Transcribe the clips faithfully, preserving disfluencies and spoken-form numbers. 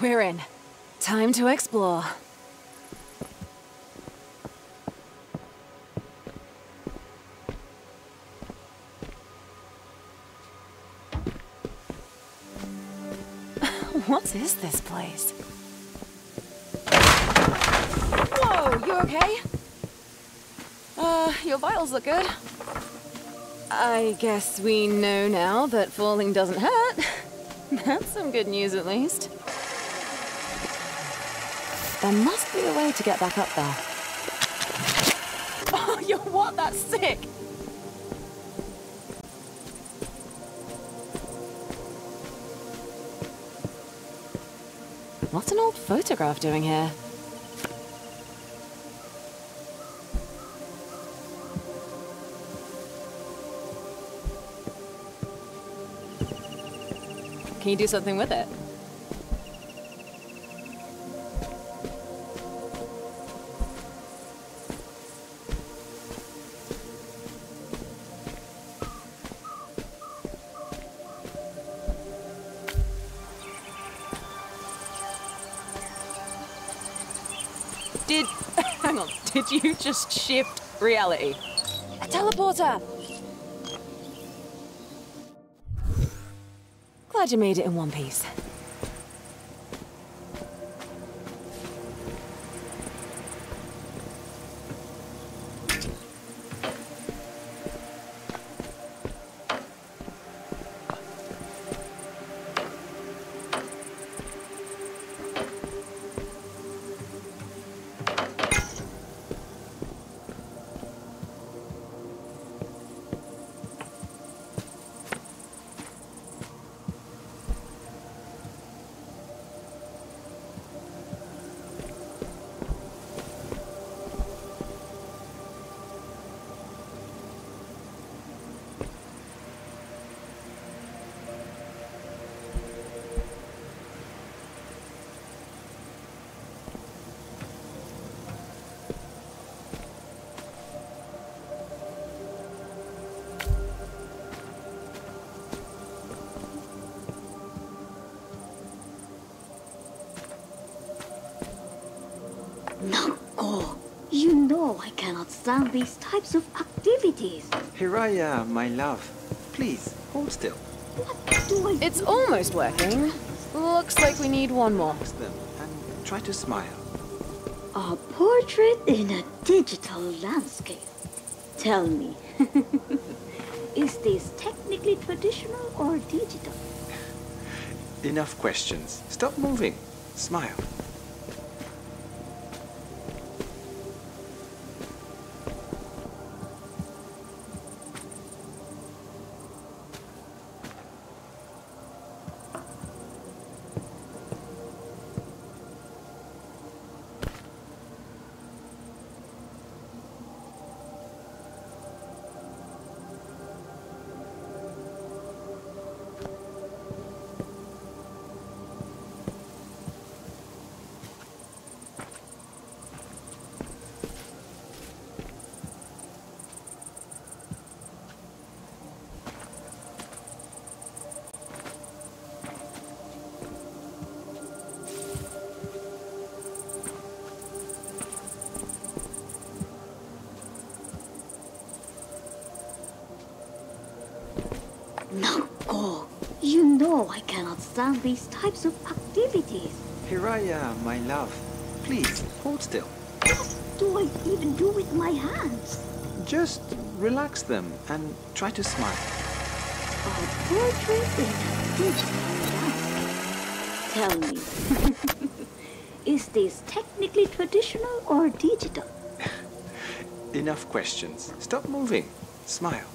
We're in. Time to explore. What is this place? Whoa, you okay? Uh, your vitals look good. I guess we know now that falling doesn't hurt. That's some good news, at least. There must be a way to get back up there. Oh, yo, what? That's sick! What's an old photograph doing here? Can you do something with it? Did... hang on, did you just shift reality? A teleporter! Glad you made it in one piece. Nako, you know I cannot stand these types of activities. Hiraya, my love, please, hold still. What do I It's do? almost working. Looks like we need one more. Relax them and try to smile. A portrait in a digital landscape. Tell me, is this technically traditional or digital? Enough questions. Stop moving. Smile. Nako, you know I cannot stand these types of activities. Hiraya, my love, please, hold still. What do I even do with my hands? Just relax them and try to smile. A portrait in a digital landscape. Tell me, is this technically traditional or digital? Enough questions. Stop moving. Smile.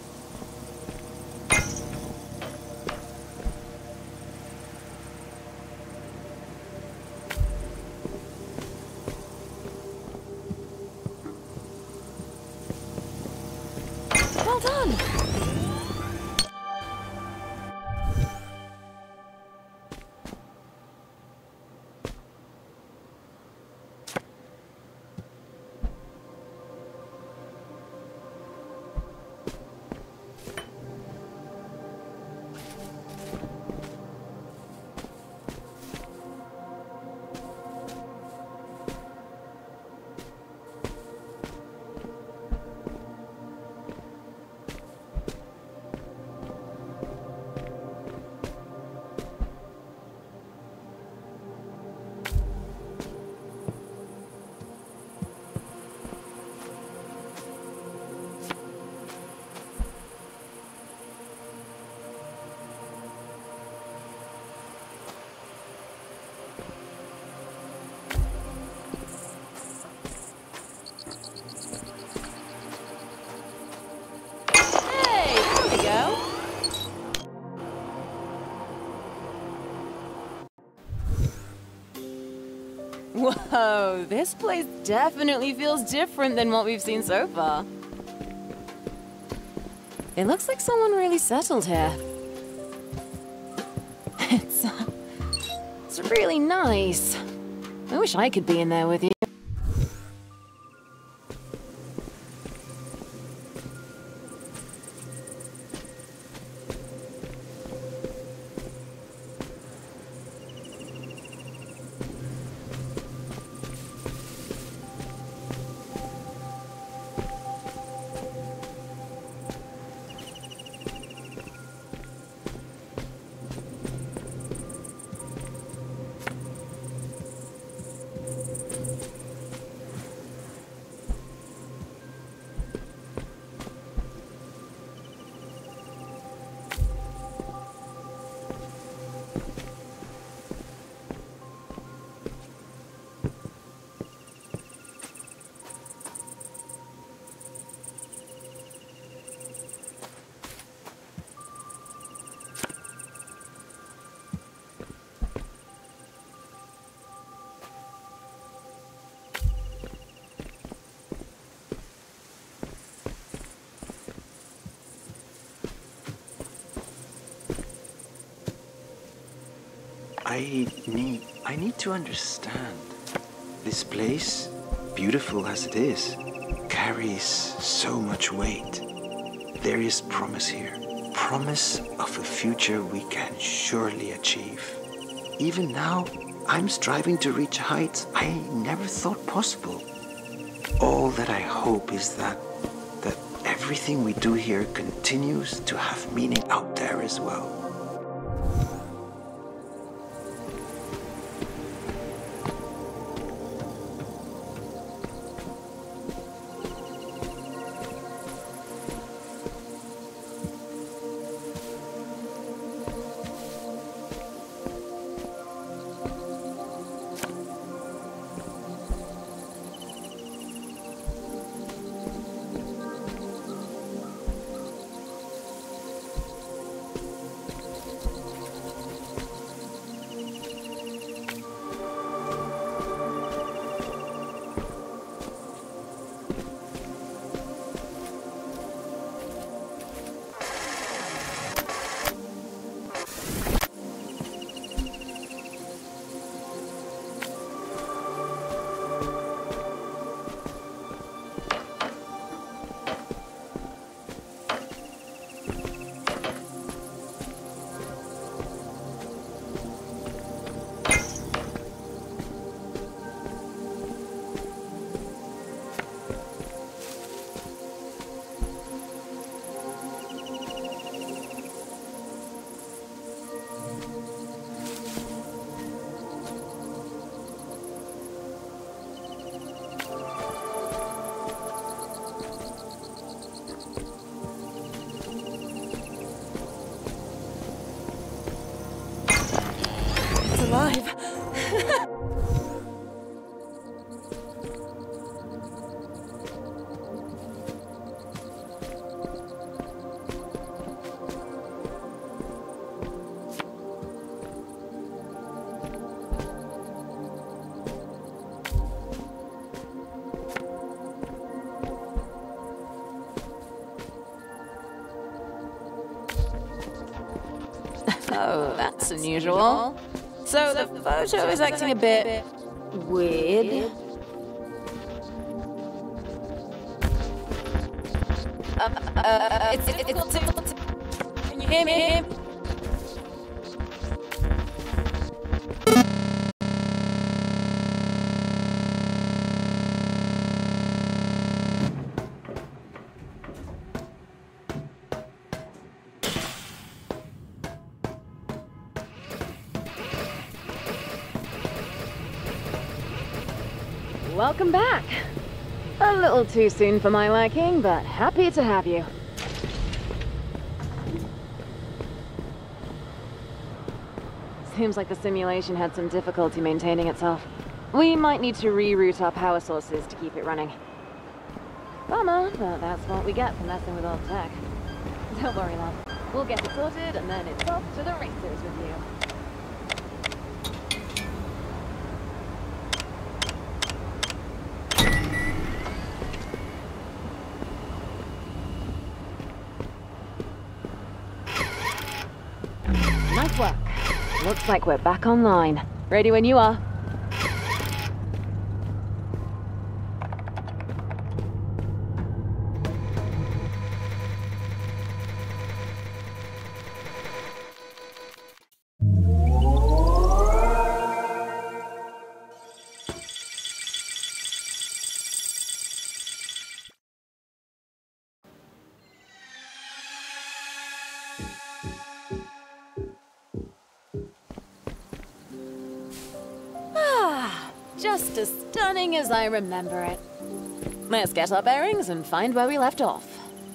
Well done! Whoa, this place definitely feels different than what we've seen so far. It looks like someone really settled here. It's, uh, it's really nice. I wish I could be in there with you. I need... I need to understand. This place, beautiful as it is, carries so much weight. There is promise here. Promise of a future we can surely achieve. Even now, I'm striving to reach heights I never thought possible. All that I hope is that, that everything we do here continues to have meaning out there as well. Alive. Oh, that's unusual. So the photo is acting a bit weird. Uh, uh, it's, it's difficult to... Can you hear me? Welcome back. A little too soon for my liking, but happy to have you. Seems like the simulation had some difficulty maintaining itself. We might need to reroute our power sources to keep it running. Bummer, but that's what we get for messing with old tech. Don't worry, love. We'll get it sorted, and then it's off to the races with you. Looks like we're back online. Ready when you are. Just as stunning as I remember it. Let's get our bearings and find where we left off.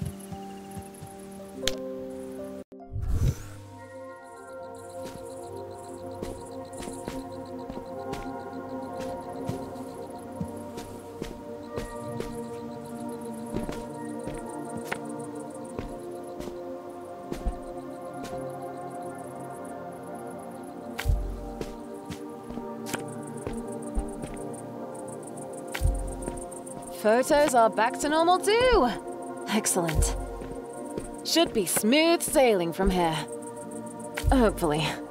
Photos are back to normal too. Excellent. Should be smooth sailing from here. Hopefully.